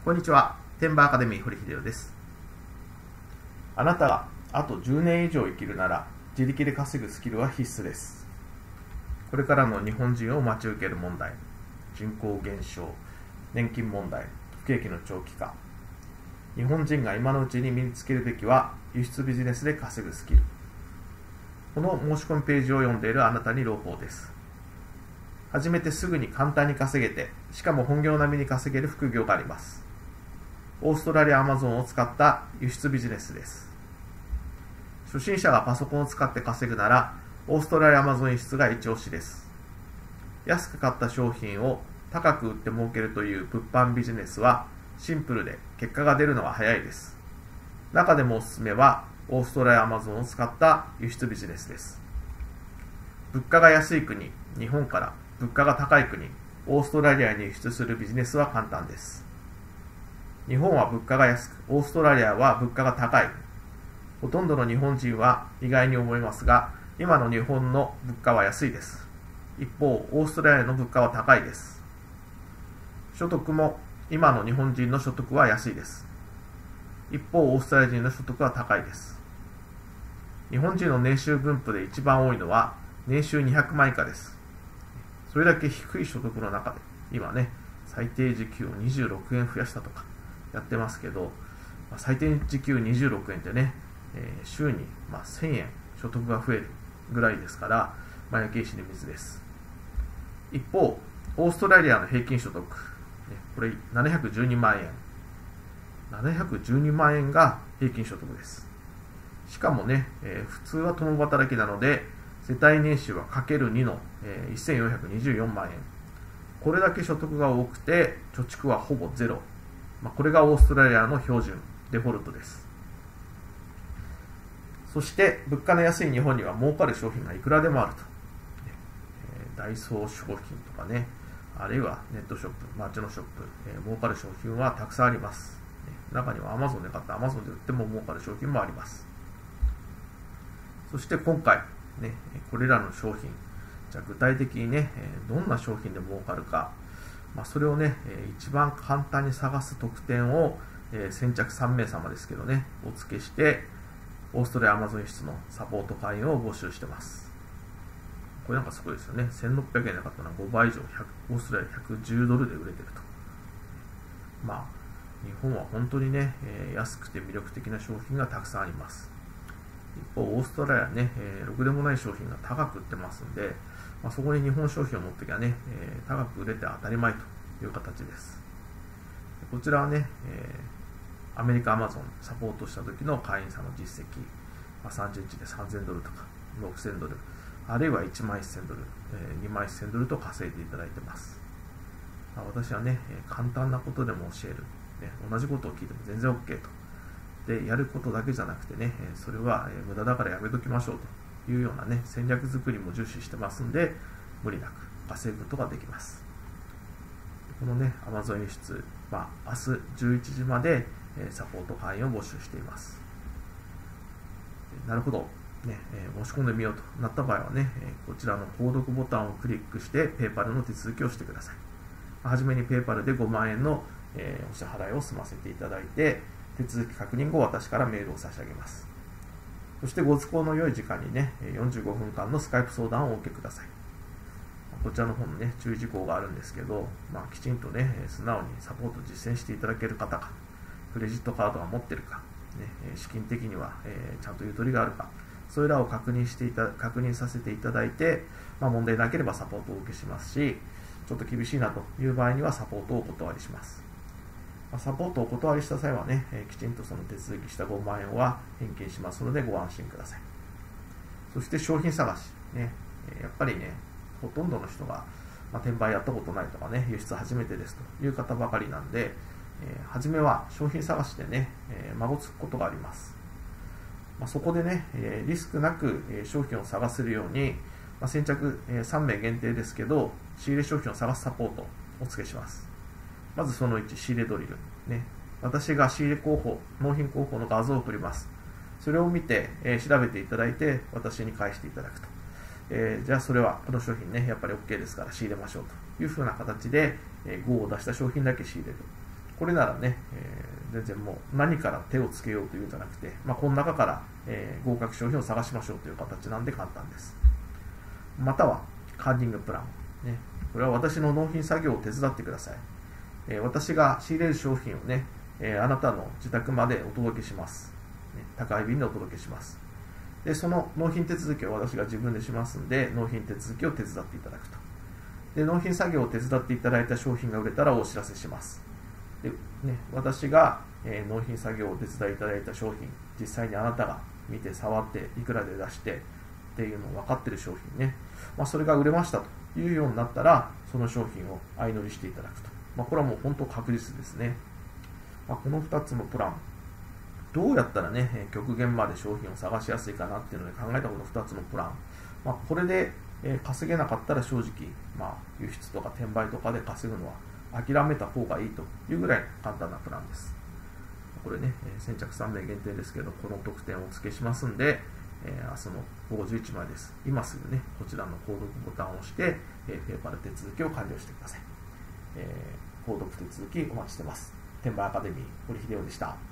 こんにちは。天馬アカデミー堀秀夫です。あなたがあと10年以上生きるなら自力で稼ぐスキルは必須です。これからの日本人を待ち受ける問題、人口減少、年金問題、不景気の長期化。日本人が今のうちに身につけるべきは輸出ビジネスで稼ぐスキル。この申し込みページを読んでいるあなたに朗報です。始めてすぐに簡単に稼げて、しかも本業並みに稼げる副業があります。オーストラリアアマゾンを使った輸出ビジネスです。初心者がパソコンを使って稼ぐなら、オーストラリアアマゾン輸出が一押しです。安く買った商品を高く売って儲けるという物販ビジネスはシンプルで結果が出るのが早いです。中でもおすすめはオーストラリアアマゾンを使った輸出ビジネスです。物価が安い国、日本から物価が高い国、オーストラリアに輸出するビジネスは簡単です。日本は物価が安く、オーストラリアは物価が高い。ほとんどの日本人は意外に思いますが、今の日本の物価は安いです。一方、オーストラリアの物価は高いです。所得も今の日本人の所得は安いです。一方、オーストラリア人の所得は高いです。日本人の年収分布で一番多いのは年収200万以下です。それだけ低い所得の中で、今ね、最低時給を26円増やしたとかやってますけど、最低時給26円ってね、週に1000円所得が増えるぐらいですから、焼け石に水です。一方、オーストラリアの平均所得、これ712万円。712万円が平均所得です。しかもね、普通は共働きなので、世帯年収は ×2 の、1424万円。これだけ所得が多くて、貯蓄はほぼゼロ。これがオーストラリアの標準、デフォルトです。そして、物価の安い日本には儲かる商品がいくらでもあると。ダイソー商品とかね、あるいはネットショップ、街のショップ、儲かる商品はたくさんあります。中には Amazon で買った Amazon で売っても儲かる商品もあります。そして今回、これらの商品、じゃあ具体的にね、どんな商品で儲かるか、それをね、一番簡単に探す特典を、先着3名様ですけどね、お付けして、オーストラリアアマゾン輸出のサポート会員を募集してます。これなんかすごいですよね。1600円で買ったのは5倍以上、オーストラリア110ドルで売れてると。日本は本当にね、安くて魅力的な商品がたくさんあります。一方、オーストラリアはね、ろくでもない商品が高く売ってますんで、そこに日本商品を持ってきゃね、高く売れて当たり前という形です。こちらはね、アメリカアマゾンサポートした時の会員さんの実績、30日で3000ドルとか6000ドル、あるいは1万1000ドル、2万1000ドルと稼いでいただいてます。私はね、簡単なことでも教える、同じことを聞いても全然 OK と。で、やることだけじゃなくてね、それは無駄だからやめときましょうというようなね、戦略作りも重視してますんで、無理なく稼ぐことができます。このね、Amazon 輸出、明日11時までサポート会員を募集しています。なるほど。申し込んでみようとなった場合はね、こちらの購読ボタンをクリックして、PayPal の手続きをしてください。はじめに PayPal で5万円のお支払いを済ませていただいて、手続き確認後、私からメールを差し上げます。そしてご都合の良い時間にね、45分間のスカイプ相談をお受けください。こちらの方のね、注意事項があるんですけど、きちんとね、素直にサポートを実践していただける方か、クレジットカードが持ってるか、資金的にはちゃんとゆとりがあるか、それらを確認させていただいて、問題なければサポートをお受けしますし、ちょっと厳しいなという場合にはサポートをお断りします。サポートをお断りした際はね、きちんとその手続きした5万円は返金しますのでご安心ください。そして商品探し、やっぱりね、ほとんどの人が、転売やったことないとかね、輸出初めてですという方ばかりなんで、初めは商品探しでね、孫つくことがあります。そこでね、リスクなく商品を探せるように、先着3名限定ですけど、仕入れ商品を探すサポートをお付けします。まずその1、仕入れドリル。私が仕入れ候補、納品候補の画像を送ります。それを見て、調べていただいて、私に返していただくと。じゃあそれは、この商品ね、やっぱり OK ですから仕入れましょうというふうな形で、GO を出した商品だけ仕入れる。 これならね、全然もう何から手をつけようというんじゃなくて、この中から、合格商品を探しましょうという形なんで簡単です。または、カンニングプラン。ね、これは私の納品作業を手伝ってください。私が仕入れる商品をね、あなたの自宅までお届けします。宅配便でお届けします。で、その納品手続きを私が自分でしますんで、納品手続きを手伝っていただくと。で、納品作業を手伝っていただいた商品が売れたらお知らせします。で、ね、私が、納品作業を手伝いいただいた商品、実際にあなたが見て触っていくらで出してっていうのを分かっている商品ね、それが売れましたというようになったら、その商品を相乗りしていただくと。これはもう本当確実ですね。この2つのプラン、どうやったらね、極限まで商品を探しやすいかなっていうので考えたこの2つのプラン。これで稼げなかったら正直、輸出とか転売とかで稼ぐのは諦めた方がいいというぐらい簡単なプランです。これね、先着3名限定ですけど、この特典をお付けしますんで、明日の午後11時までです。今すぐね、こちらの購読ボタンを押して、ペーパル手続きを完了してください。購読手続きお待ちしてます。転売アカデミー、堀秀夫でした。